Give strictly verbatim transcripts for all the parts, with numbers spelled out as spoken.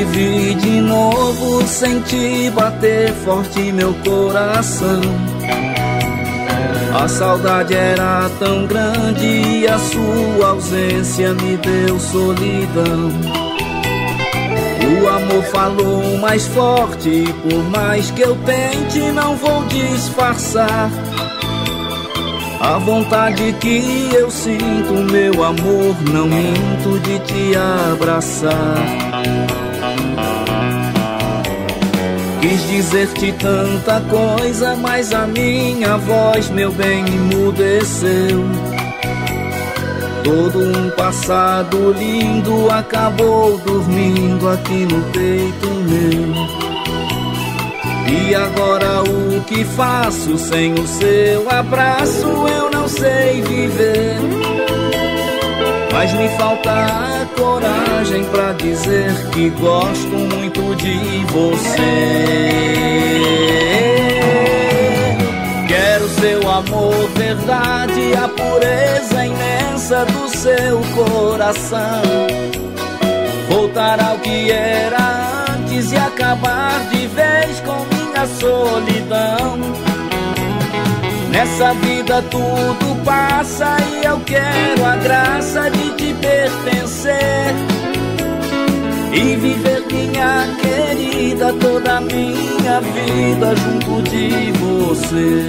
te vi de novo, senti bater forte meu coração. A saudade era tão grande e a sua ausência me deu solidão. O amor falou mais forte e por mais que eu tente não vou disfarçar a vontade que eu sinto, meu amor, não minto, de te abraçar. Quis dizer-te tanta coisa, mas a minha voz, meu bem, emudeceu. Todo um passado lindo acabou dormindo aqui no peito meu. E agora o que faço sem o seu abraço? Eu não sei viver. Mas me falta a coragem pra dizer que gosto muito de você. Quero seu amor, verdade, a pureza imensa do seu coração. Voltar ao que era antes e acabar de vez com minha solidão. Nessa vida tudo passa e eu quero a graça de te pertencer e viver, minha querida, toda a minha vida junto de você.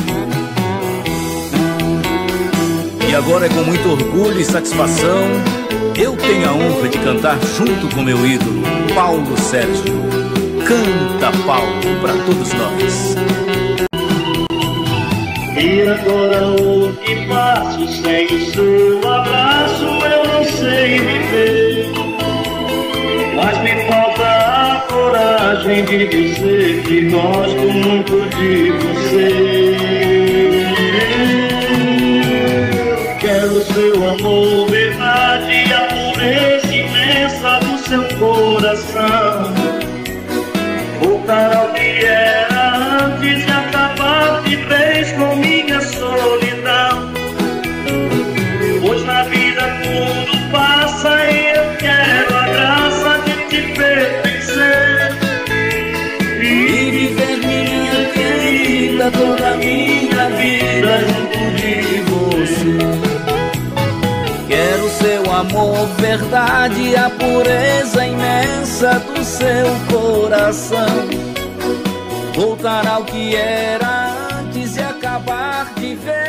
E agora é com muito orgulho e satisfação eu tenho a honra de cantar junto com meu ídolo, Paulo Sérgio. Canta, Paulo, pra todos nós. E agora o que faço sem o seu abraço? Eu não sei viver. Mas me falta a coragem de dizer que gosto muito de você. Quero seu amor, verdade, a pureza imensa do seu coração. Voltar ao que era antes e acabar de vez com minha solidão. Pois na vida tudo passa e eu quero a graça de te pertencer e viver, minha querida, toda a minha vida junto de você. Quero seu amor, verdade, a pureza imensa do seu coração. Voltar ao que era antes e acabar de ver